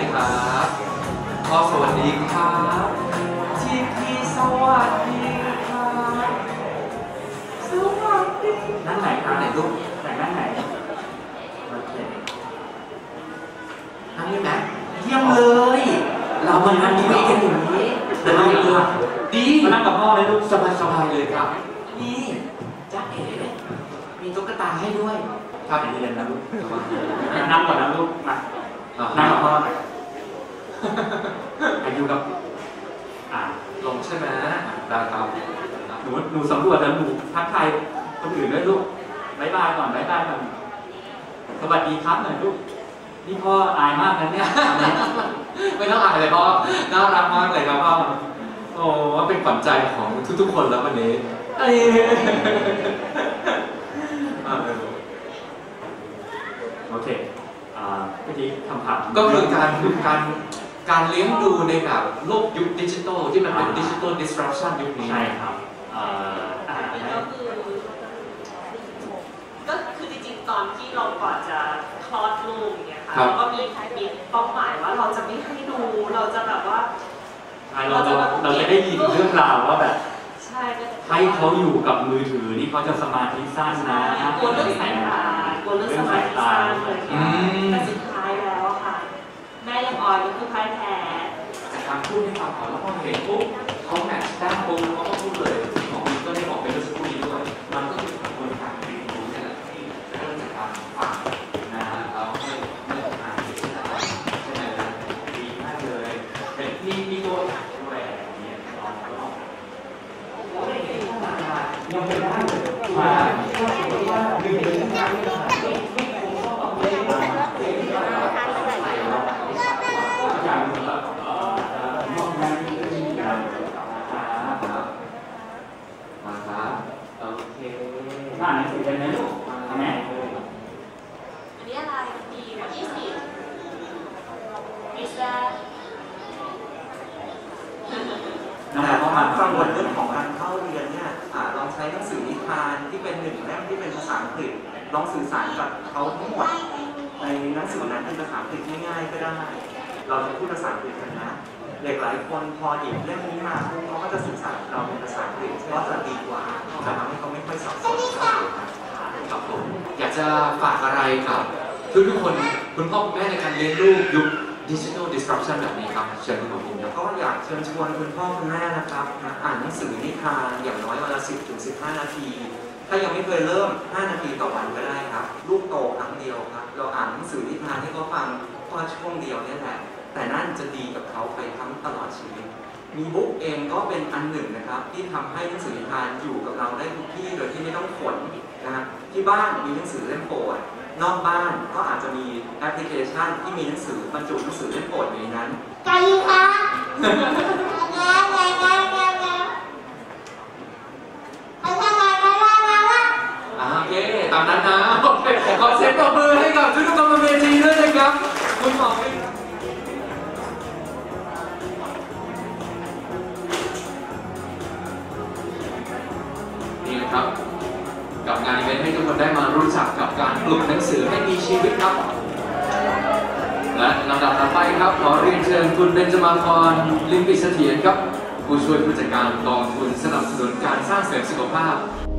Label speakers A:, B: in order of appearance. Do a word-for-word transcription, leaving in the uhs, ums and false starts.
A: ครับพ่อสวัสดีครับทีพีสวัสดีครับสวัสดีนั่นไหนครับไหนลูกแต่นั่นไหนนั่นนี่แม่เยี่ยมเลยเรามานั่งคุยกันอย่างนี้แต่เราเลือกดีมานั่งกับพ่อเลยลูกสบายสบายเลยครับนี่จ๊ะเอ๋มีตุ๊กตาให้ด้วยครับเรียนนะลูกนั่งก่อนนะลูกมานั่งกับพ่ออายุกับอ่าลงใช่ไหมได้ครับหนูหนูสำรวจแล้วหนูทักทายคนอื่นด้วยลูกบายบายก่อนบายบายก่อนสวัสดีครับหน่อยลูกนี่พ่ออายมากนะเนี่ยไม่ต้องอายเลยพ่อน่ารักมากเลยครับพ่อโอ้เป็นขวัญใจของทุกๆคนแล้ววันนี้โอเคเมื่อกี้คำถามก็คือการการการเลี้ยงดูในแบบโลกยุคดิจิทัลที่มันเป็นดิจิทัล disruption ยุคนี้ใช่ครับ
B: ก็คือก็คือจริงๆตอนที่เราก่อนจะคลอดลูกอย่างเงี้ยค่ะเราก็มีมีเป้าหมายว่าเราจะไม่ให้ดูเราจะแบบว่า
A: เราจะเราจะได้ยินเรื่องราวว่าแบบ
B: ใช่
A: ให้เขาอยู่กับมือถือนี่เขาจะสมาธิสั้นนะ
B: กลัวเรื่องสายตากลัวเรื่องสมาธิสั้นเลยแต่สุดท้ายแล้วค่ะแม่ยังอ่อนก็คือพ่ายแพ้
A: จากการพูดให้ฟังก่อนแล้วพอเห็นปุ๊บเขาแมทช์ได้ปุ๊บเขาก็พูดเลยของนี้ก็ได้บอกเป็นเรื่องสักครู่นี้ด้วยมันก็คือกระบวนการเรียนรู้นี่แหละที่เริ่มจากการฟังนะแล้วให้เริ่มอ่านใช่ไหมใช่ไหมดีมากเลยเป็นมีมีตัวอย่างด้วยอย่างเงี้ยลองลองยังไม่ได้เลยมาว่าหนึ่งเดือนที่แล้วอย่างแบบมองงานที่มีการมาครับโอเคอ่านหนังสือกันไหมลูกทำไหม
B: อันนี้อะไรดีว่ายี่สิบพิซซ่า
C: แต่ความกังวลเรื่องของการเข้าเรียนเนี่ยลองใช้หนังสือนิทานที่เป็นหนึ่งเล่มที่เป็นภาษาอังกฤษลองสื่อสารกับเขาทั้งหมดในหนังสือนั้นเป็นภาษาอังกฤษง่ายๆก็ได้เราจะพูดภาษาอังกฤษกันนะเด็กหลายคนพอหยิบเล่มนี้มาเขาก็จะสื่อสารกับเราเป็นภาษาอังกฤษก็จะดีกว่าจะทำให้เขาไม่ค่อยสับสน
A: ครับผมอยากจะฝากอะไรกับทุกทุกคนคุณพ่อคุณแม่ในการเลี้ยงลูกยุคดิจิทัล disruption แบบนี้ครับเชิญคุณหมอพิมพ์
C: ก็อยากเชิญชวนคุณพ่อคุณแม่นะครับอ่านหนังสือนิทานอย่างน้อยวันละสิบถึงสิบห้านาทีถ้ายังไม่เคยเริ่มห้านาทีต่อวันก็ได้ครับลูกโตครั้งเดียวครับเราอ่านหนังสือนิทานให้เขาฟังก็ช่วงเดียวนี่แหละแต่นั่นจะดีกับเขาไปทั้งตลอดชีวิตมีบุ๊กเองก็เป็นอันหนึ่งนะครับที่ทำให้หนังสือนิทานอยู่กับเราได้ทุกที่โดยที่ไม่ต้องขนนะครับที่บ้านมีหนังสือเล่มโปรดนอกบ้านก็อาจจะมีแอปพลิเคชันที่มีหนังสือบรรจุหนังสือเล่มโปรดอยู่ในนั้น
D: ไก่ค่ะ
A: โอเคตามนั้นนะขอเสียงปรบมือให้กับทุกคนบนเวทีด้วยนะครับคุณหมอนี่นะครับกับงานอีเวนต์ให้ทุกคนได้มารู้จักกับการปลุกหนังสือให้มีชีวิตครับและลำดับต่อไปครับขอเรียนเชิญคุณเบญจมาพรลิมปิเสถียรครับผู้ช่วยผู้จัดการกองทุนสนับสนุนการสร้างเสริมสุขภาพ